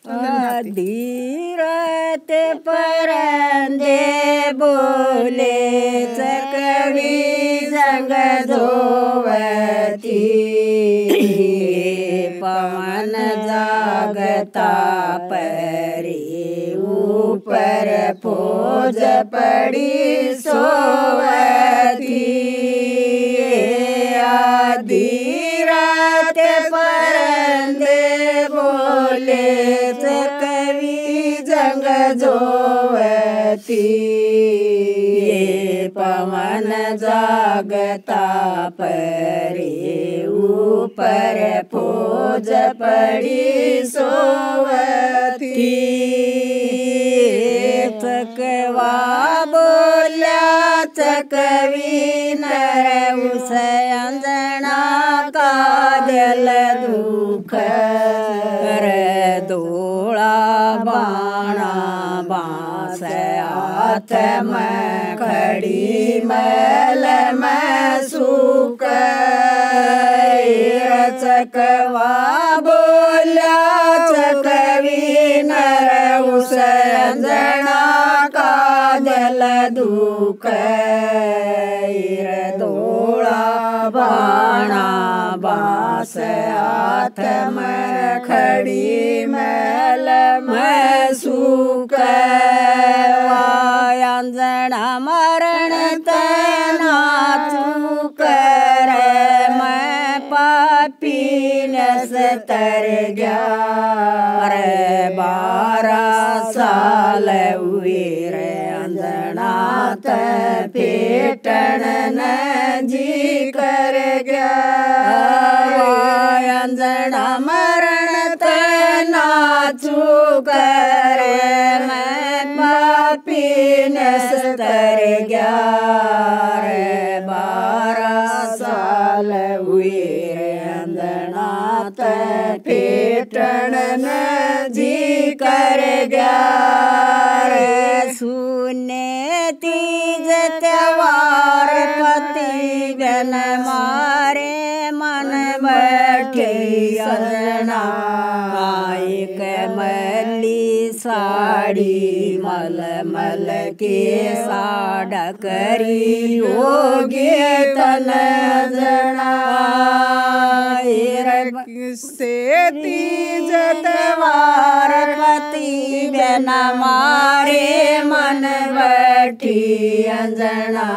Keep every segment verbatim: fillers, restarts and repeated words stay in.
धीरत परंदे बोले कवि जंग धोवती पवन जागता परी ऊपर फौज पड़ी सोवती आधी रात परंदे बोले कवि जंग जोवती पवन जागता परे ऊपर फौज पड़ी सोवती चकवा बोल्या चकवी नर उस अंजना का जल दुख कर दोड़ा बाणा बांस हाथ में खड़ी मैल में सूख चकवा बोल्या चकवी नर उस अंजना का जल दुख दोड़ा बाणा बांस हाथ में खड़ी मैल में सूख अंजना मरण तना चूकर मैं पापी नस तर गया रे बारह साल हुए रे अंजना पेटन न जी कर गया अंजना मरण तना चूकर मैं पापी नस तर गया रे बारह साल हुए रे अंजना पेटन न जी कर गया रे सुने तीज त्योहार पति बन मारे मन बैठे अंजना एक मली साड़ी मल मल के साड़ करी होगे तन जना से तीज त्योहार पति बन मारे मन बैठी अंजना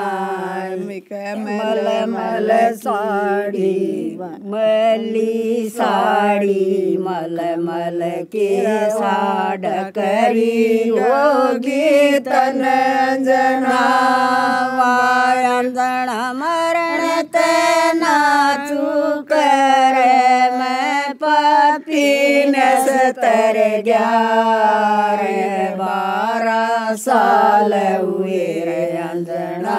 मल मल साड़ी मली साड़ी मल मल के साड़ करी होगी तन जना अंजना मरण तना चूकर मैं पापी नस तर गया रे बारह साल हुए रे अंजना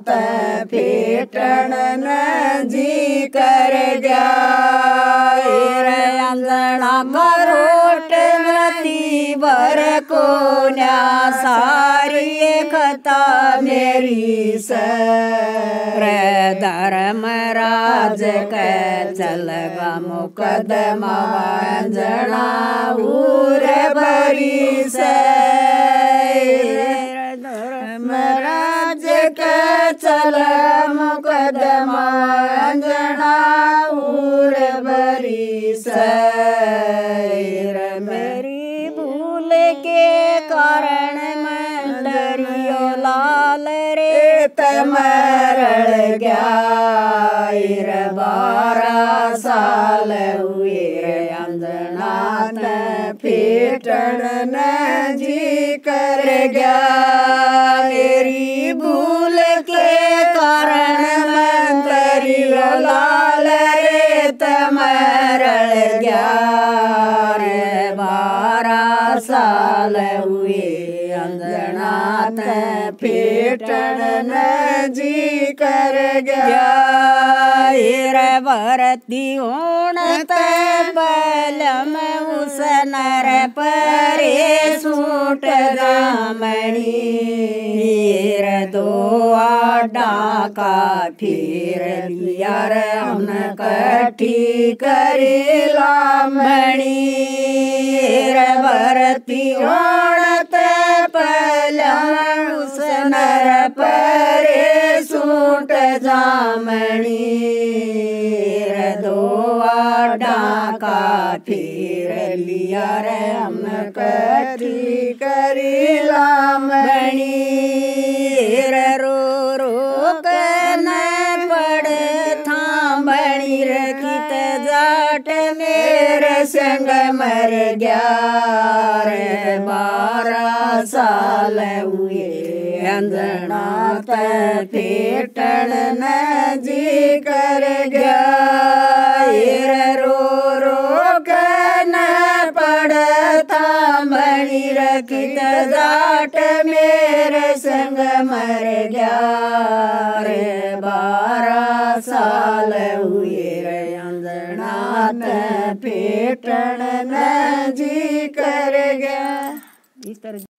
पेटन न जी कर गया रे अंजना मरोट गति बर को न्या सारी खता मेरी सर धर्मराज के चलगा मुकदमा अंजना उर बरी से धर्मराज के चल मुकदमा अंजना उर बरी से मेरी भूल के कारण मैं डरियो लाल रे तमरल गया बारह साल हुए अंजना पेटन न जी कर गया मेरी भूल के कारण मैं डरियो लाल रे तमरल गया रे बारह साल हुए अंजना पेटन न जी कर गया भरती होण बलम उस नर परे सूट दामणी दो डाका फिर लिया रे हम कठी करी लामणी रे भरती ओणत पलस नर परे सूट जामणी रे दो डाका फिर लिया रे हम कठी करी लामणी रे रो रो कन पड़ थांबणी रे कित जाट मेरे संग मर गया रे बारह साल हुए अंधनाथ पेटन न जी कर गया रे रो रो कन पड़ता मणि रखित जाट मेरे संग मर गया रे बारह साल हुए रे अंधनाथ पेटन न जी कर गया। इस तरह